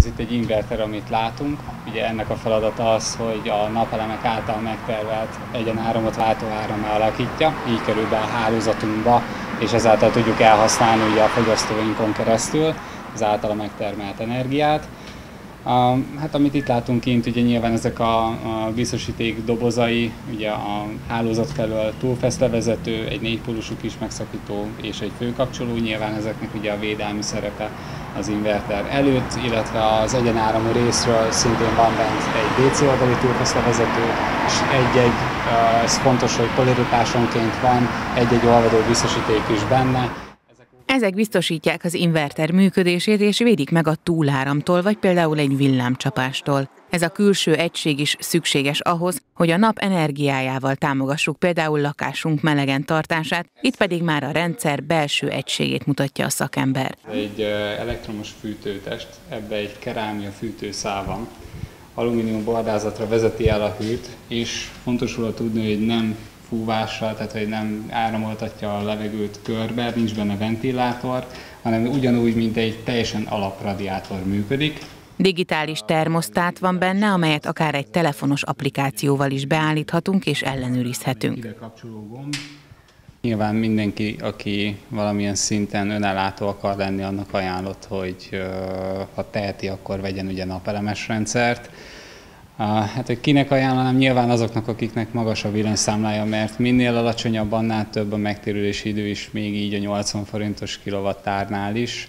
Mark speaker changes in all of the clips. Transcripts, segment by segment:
Speaker 1: Ez itt egy inverter, amit látunk. Ugye ennek a feladata az, hogy a napelemek által megtervelt egyenáramot váltóárammá alakítja, így kerül be a hálózatunkba, és ezáltal tudjuk elhasználni ugye a fogyasztóinkon keresztül az általa megtermelt energiát. Hát amit itt látunk kint, ugye nyilván ezek a biztosíték dobozai, ugye a hálózat felől túlfeszlevezető, egy 4-pólusú kis megszakító és egy főkapcsoló, nyilván ezeknek ugye a védelmi szerepe az inverter előtt, illetve az egyenáramú részről szintén van bent egy DC oldali túlfeszlevezető, és ez fontos, hogy polaritásonként van egy-egy olvadó biztosíték is benne.
Speaker 2: Ezek biztosítják az inverter működését és védik meg a túláramtól, vagy például egy villámcsapástól. Ez a külső egység is szükséges ahhoz, hogy a nap energiájával támogassuk például lakásunk melegen tartását, itt pedig már a rendszer belső egységét mutatja a szakember.
Speaker 1: Egy elektromos fűtőtest, ebbe egy kerámia fűtőszál van, alumínium bordázatra vezeti el a hőt, és fontos róla tudni, hogy nem fúvással, tehát hogy nem áramoltatja a levegőt körbe, nincs benne ventilátor, hanem ugyanúgy, mint egy teljesen alapradiátor működik.
Speaker 2: Digitális termosztát van benne, amelyet akár egy telefonos applikációval is beállíthatunk és ellenőrizhetünk.
Speaker 1: Ide kapcsoló gomb. Nyilván mindenki, aki valamilyen szinten önellátó akar lenni, annak ajánlott, hogy ha teheti, akkor vegyen ugye napelemes rendszert. Hát, hogy kinek ajánlanám? Nyilván azoknak, akiknek magas a villanyszámlája, mert minél alacsonyabb, annál több a megtérülési idő is, még így a 80 forintos kilowattárnál is.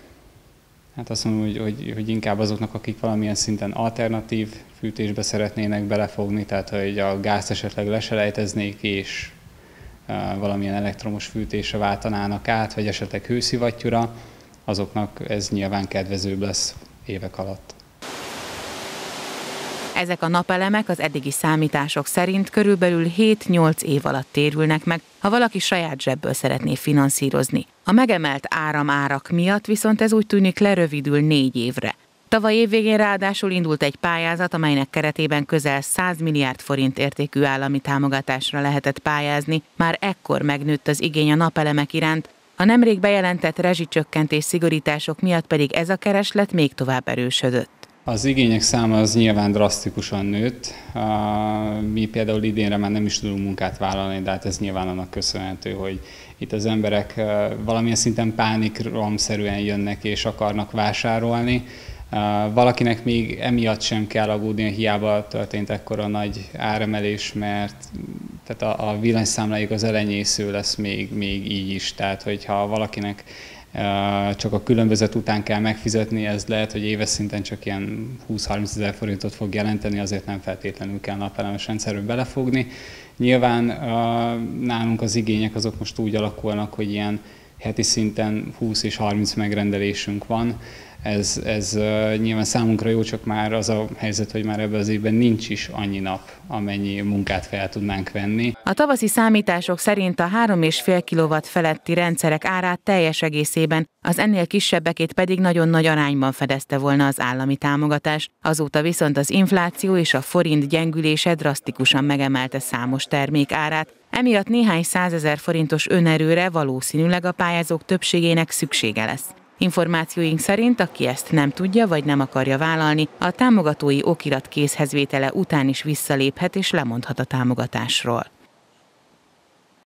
Speaker 1: Hát azt mondom, hogy inkább azoknak, akik valamilyen szinten alternatív fűtésbe szeretnének belefogni, tehát hogy a gázt esetleg leselejteznék és valamilyen elektromos fűtésre váltanának át, vagy esetleg hőszivattyúra, azoknak ez nyilván kedvezőbb lesz évek alatt.
Speaker 2: Ezek a napelemek az eddigi számítások szerint körülbelül 7-8 év alatt térülnek meg, ha valaki saját zsebből szeretné finanszírozni. A megemelt áramárak miatt viszont ez úgy tűnik lerövidül 4 évre. Tavaly évvégén ráadásul indult egy pályázat, amelynek keretében közel 100 milliárd forint értékű állami támogatásra lehetett pályázni, már ekkor megnőtt az igény a napelemek iránt, a nemrég bejelentett rezsicsökkentés szigorítások miatt pedig ez a kereslet még tovább erősödött.
Speaker 1: Az igények száma az nyilván drasztikusan nőtt. Mi például idénre már nem is tudunk munkát vállalni, de hát ez nyilván annak köszönhető, hogy itt az emberek valamilyen szinten pánikromszerűen jönnek és akarnak vásárolni. Valakinek még emiatt sem kell aggódni, hiába történt ekkora nagy áremelés, mert tehát a villanyszámlájuk az elenyésző lesz még így is. Tehát, hogyha valakinek csak a különbözet után kell megfizetni, ez lehet, hogy éves szinten csak ilyen 20-30 ezer forintot fog jelenteni, azért nem feltétlenül kell napelemes rendszerbe belefogni. Nyilván nálunk az igények azok most úgy alakulnak, hogy ilyen heti szinten 20 és 30 megrendelésünk van. Ez nyilván számunkra jó, csak már az a helyzet, hogy már ebben az évben nincs is annyi nap, amennyi munkát fel tudnánk venni.
Speaker 2: A tavaszi számítások szerint a 3,5 kW feletti rendszerek árát teljes egészében, az ennél kisebbekét pedig nagyon nagy arányban fedezte volna az állami támogatás. Azóta viszont az infláció és a forint gyengülése drasztikusan megemelte számos termék árát, emiatt néhány 100 000 forintos önerőre valószínűleg a pályázók többségének szüksége lesz. Információink szerint, aki ezt nem tudja vagy nem akarja vállalni, a támogatói okirat készhezvétele után is visszaléphet és lemondhat a támogatásról.